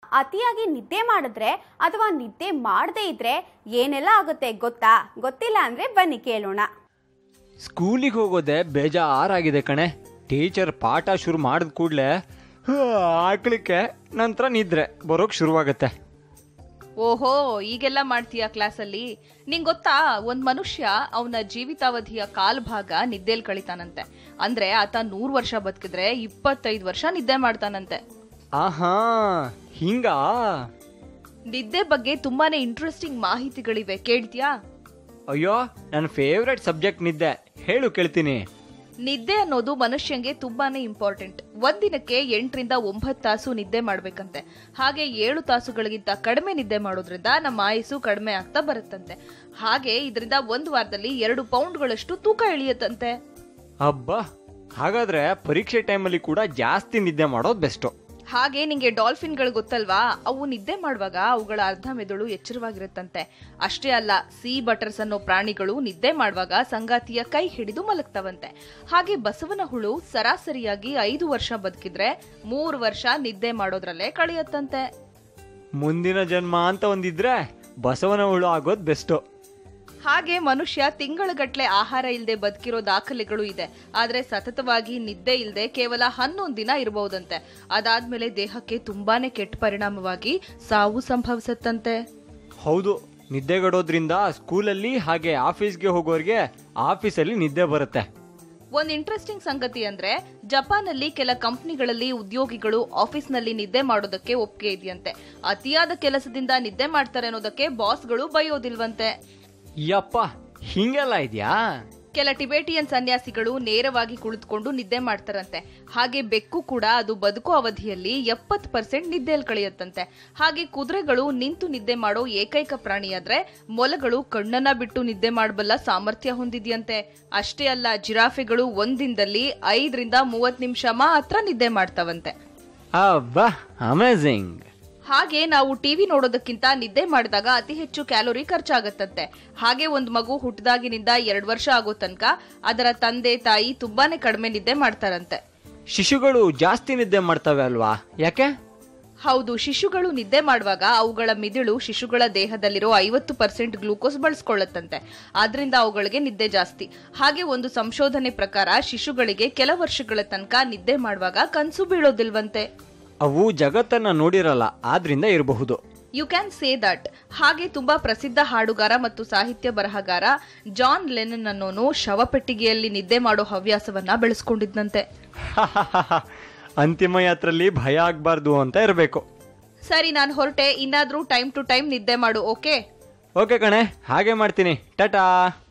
ಅತಿಯಾಗಿ ನಿದ್ದೆ ಮಾಡಿದ್ರೆ ಅಥವಾ ನಿದ್ದೆ ಮಾಡದೇ ಇದ್ರೆ ಏನೆಲ್ಲ ಆಗುತ್ತೆ ಗೊತ್ತಾ? ಗೊತ್ತಿಲ್ಲ ಅಂದ್ರೆ ಬನ್ನಿ ಕೇಳೋಣ. ಸ್ಕೂಲಿಗೆ ಹೋಗೋದೆ ಬೇಜಾರಾಗಿದೆ ಕಣೆ. ಟೀಚರ್ ಪಾಠ ಶುರು ಮಾಡಿದ ಕೂಡಲೇ ಹಾಕ್ಲಿಕ್ಕೆ ನಂತರ ನಿದ್ರೆ ಬರೋಕ್ ಶುರುವಾಗತ್ತೆ. ಓಹೋ, ಈಗೆಲ್ಲ ಮಾಡ್ತೀಯ ಕ್ಲಾಸಲ್ಲಿ? ನಿಂಗೆ ಗೊತ್ತಾ, ಒಂದ್ ಮನುಷ್ಯ ಅವನ ಜೀವಿತಾವಧಿಯ ಕಾಲ್ಭಾಗ ನಿದ್ದೆಲ್ ಕಳಿತಾನಂತೆ. ಅಂದ್ರೆ ಆತ 100 ವರ್ಷ ಬದುಕಿದ್ರೆ 25 ವರ್ಷ ನಿದ್ದೆ ಮಾಡ್ತಾನಂತೆ. ಆಹಾ, ಹಿಂಗಾ? ನಿದ್ದೆ ಬಗ್ಗೆ ತುಂಬಾನೇ ಇಂಟ್ರೆಸ್ಟಿಂಗ್ ಮಾಹಿತಿಗಳಿವೆ, ಕೇಳ್ತೀಯಾ? ಅಯ್ಯೋ, ನನ್ನ ಫೇವ್ರೆಟ್ ಸಬ್ಜೆಕ್ಟ್ ನಿದ್ದೆ. ಹೇಳು, ಕೇಳ್ತೀನಿ. ನಿದ್ದೆ ಅನ್ನೋದು ಮನುಷ್ಯಂಗೆ ತುಂಬಾನೇ ಇಂಪಾರ್ಟೆಂಟ್. ಒಂದಿನಕ್ಕೆ 8 ರಿಂದ 9 ತಾಸು ನಿದ್ದೆ ಮಾಡ್ಬೇಕಂತೆ. ಹಾಗೆ 7 ತಾಸುಗಳಿಗಿಂತ ಕಡಿಮೆ ನಿದ್ದೆ ಮಾಡೋದ್ರಿಂದ ನಮ್ಮ ಆಯುಸ್ಸು ಕಡಿಮೆ ಆಗ್ತಾ ಬರುತ್ತಂತೆ. ಹಾಗೆ ಇದರಿಂದ 1 ವಾರದಲ್ಲಿ 2 ಪೌಂಡ್ಗಳಷ್ಟು ತೂಕ ಇಳಿಯುತ್ತಂತೆ. ಅಬ್ಬಾ, ಹಾಗಾದ್ರೆ ಪರೀಕ್ಷೆ ಟೈಮಲ್ಲಿ ಕೂಡ ಜಾಸ್ತಿ ನಿದ್ದೆ ಮಾಡೋದು ಬೆಸ್ಟು. ಹಾಗೆ ನಿಂಗೆ ಡಾಲ್ಫಿನ್ಗಳು ಗೊತ್ತಲ್ವಾ? ಅವು ನಿದ್ದೆ ಮಾಡುವಾಗ ಅವುಗಳ ಅರ್ಧ ಮೆದುಳು ಎಚ್ಚರವಾಗಿರುತ್ತಂತೆ. ಅಷ್ಟೇ ಅಲ್ಲ, ಸೀ ಬಟರ್ಸ್ ಅನ್ನೋ ಪ್ರಾಣಿಗಳು ನಿದ್ದೆ ಮಾಡುವಾಗ ಸಂಗಾತಿಯ ಕೈ ಹಿಡಿದು ಮಲಗ್ತವಂತೆ. ಹಾಗೆ ಬಸವನ ಹುಳು ಸರಾಸರಿಯಾಗಿ 5 ವರ್ಷ ಬದುಕಿದ್ರೆ 3 ವರ್ಷ ನಿದ್ದೆ ಮಾಡೋದ್ರಲ್ಲೇ ಕಳೆಯತ್ತಂತೆ. ಮುಂದಿನ ಜನ್ಮ ಅಂತ ಒಂದಿದ್ರೆ ಬಸವನ ಹುಳು ಆಗೋದು ಬೆಸ್ಟು. ಹಾಗೆ ಮನುಷ್ಯ ತಿಂಗಳಗಟ್ಲೆ ಆಹಾರ ಇಲ್ಲದೆ ಬದುಕಿರೋ ದಾಖಲೆಗಳು ಇದೆ. ಆದ್ರೆ ಸತತವಾಗಿ ನಿದ್ದೆ ಇಲ್ಲದೆ ಕೇವಲ 11 ದಿನ ಇರಬಹುದಂತೆ. ಅದಾದ್ಮೇಲೆ ದೇಹಕ್ಕೆ ತುಂಬಾನೇ ಕೆಟ್ಟ ಪರಿಣಾಮವಾಗಿ ಸಾವು ಸಂಭವಿಸತ್ತಂತೆ. ಹೌದು, ನಿದ್ದೆಗಡೋದ್ರಿಂದ ಸ್ಕೂಲಲ್ಲಿ ಹಾಗೆ ಆಫೀಸ್ಗೆ ಹೋಗೋರಿಗೆ ಆಫೀಸಲ್ಲಿ ನಿದ್ದೆ ಬರುತ್ತೆ. ಒಂದ್ ಇಂಟ್ರೆಸ್ಟಿಂಗ್ ಸಂಗತಿ ಅಂದ್ರೆ, ಜಪಾನಲ್ಲಿ ಕೆಲ ಕಂಪನಿಗಳಲ್ಲಿ ಉದ್ಯೋಗಿಗಳು ಆಫೀಸ್ನಲ್ಲಿ ನಿದ್ದೆ ಮಾಡೋದಕ್ಕೆ ಒಪ್ಪಿಗೆ ಇದೆಯಂತೆ. ಅತಿಯಾದ ಕೆಲಸದಿಂದ ನಿದ್ದೆ ಮಾಡ್ತಾರೆ ಅನ್ನೋದಕ್ಕೆ ಬಾಸ್ಗಳು ಬೈಯೋದಿಲ್ವಂತೆ. ಯಪ್ಪ, ಹಿಂಗೆಲ್ಲ ಇದೆಯಾ? ಕೆಲ ಟಿಬೇಟಿಯನ್ ಸನ್ಯಾಸಿಗಳು ನೇರವಾಗಿ ಕುಳಿತುಕೊಂಡು ನಿದ್ದೆ ಮಾಡ್ತಾರಂತೆ. ಹಾಗೆ ಬೆಕ್ಕು ಕೂಡ ಅದು ಬದುಕೋ ಅವಧಿಯಲ್ಲಿ 70% ನಿದ್ದೆಯಲ್ಲಿ ಕಳೆಯುತ್ತಂತೆ. ಹಾಗೆ ಕುದುರೆಗಳು ನಿಂತು ನಿದ್ದೆ ಮಾಡೋ ಏಕೈಕ ಪ್ರಾಣಿಯಾದ್ರೆ, ಮೊಲಗಳು ಕಣ್ಣನ್ನ ಬಿಟ್ಟು ನಿದ್ದೆ ಮಾಡಬಲ್ಲ ಸಾಮರ್ಥ್ಯ ಹೊಂದಿದೆಯಂತೆ. ಅಷ್ಟೇ ಅಲ್ಲ, ಜಿರಾಫೆಗಳು ಒಂದಿನದಲ್ಲಿ 5 ರಿಂದ 30 ನಿಮಿಷ ಮಾತ್ರ ನಿದ್ದೆ ಮಾಡ್ತಾವಂತೆ. ಅಬ್ಬಾ, ಅಮೇಜಿಂಗ್. ಹಾಗೆ ನಾವು ಟಿವಿ ನೋಡೋದಕ್ಕಿಂತ ನಿದ್ದೆ ಮಾಡಿದಾಗ ಅತಿ ಹೆಚ್ಚು ಕ್ಯಾಲೋರಿ ಖರ್ಚಾಗತ್ತಂತೆ. ಹಾಗೆ ಒಂದು ಮಗು ಹುಟ್ಟಿದಾಗಿನಿಂದ 2 ವರ್ಷ ಆಗೋ ತನಕ ಅದರ ತಂದೆ ತಾಯಿ ತುಂಬಾನೇ ಕಡಿಮೆ ನಿದ್ದೆ ಮಾಡ್ತಾರಂತೆ. ಶಿಶುಗಳು ಜಾಸ್ತಿ ನಿದ್ದೆ ಮಾಡ್ತವೆ ಅಲ್ವಾ? ಯಾಕೆ? ಹೌದು, ಶಿಶುಗಳು ನಿದ್ದೆ ಮಾಡುವಾಗ ಅವುಗಳ ಮಿದುಳು ಶಿಶುಗಳ ದೇಹದಲ್ಲಿರೋ 50% ಗ್ಲೂಕೋಸ್ ಬಳಸ್ಕೊಳ್ಳುತ್ತಂತೆ. ಆದ್ರಿಂದ ಅವುಗಳಿಗೆ ನಿದ್ದೆ ಜಾಸ್ತಿ. ಹಾಗೆ ಒಂದು ಸಂಶೋಧನೆ ಪ್ರಕಾರ ಶಿಶುಗಳಿಗೆ ಕೆಲ ವರ್ಷಗಳ ತನಕ ನಿದ್ದೆ ಮಾಡುವಾಗ ಕನಸು ಬೀಳೋದಿಲ್ವಂತೆ. ಅವು ಜಗತ್ತನ್ನ ನೋಡಿರಲ್ಲ, ಆದ್ರಿಂದ ಇರಬಹುದು. You can say that. ಹಾಗೆ ತುಂಬಾ ಪ್ರಸಿದ್ಧ ಹಾಡುಗಾರ ಮತ್ತು ಸಾಹಿತ್ಯ ಬರಹಗಾರ ಜಾನ್ ಲೆನನ್ ಅನ್ನೋನು ಶವಪೆಟ್ಟಿಗೆಯಲ್ಲಿ ನಿದ್ದೆ ಮಾಡೋ ಹವ್ಯಾಸವನ್ನ ಬೆಳೆಸ್ಕೊಂಡಿದ್ದಂತೆ. ಅಂತಿಮ ಯಾತ್ರೆಯಲ್ಲಿ ಭಯ ಆಗ್ಬಾರ್ದು ಅಂತ ಇರಬೇಕು. ಸರಿ, ನಾನು ಹೊರಟೆ. ಇನ್ನಾದ್ರೂ ಟೈಮ್ ಟು ಟೈಮ್ ನಿದ್ದೆ ಮಾಡು. ಓಕೆ ಕಣೆ, ಹಾಗೆ ಮಾಡ್ತೀನಿ. ಟಾಟಾ.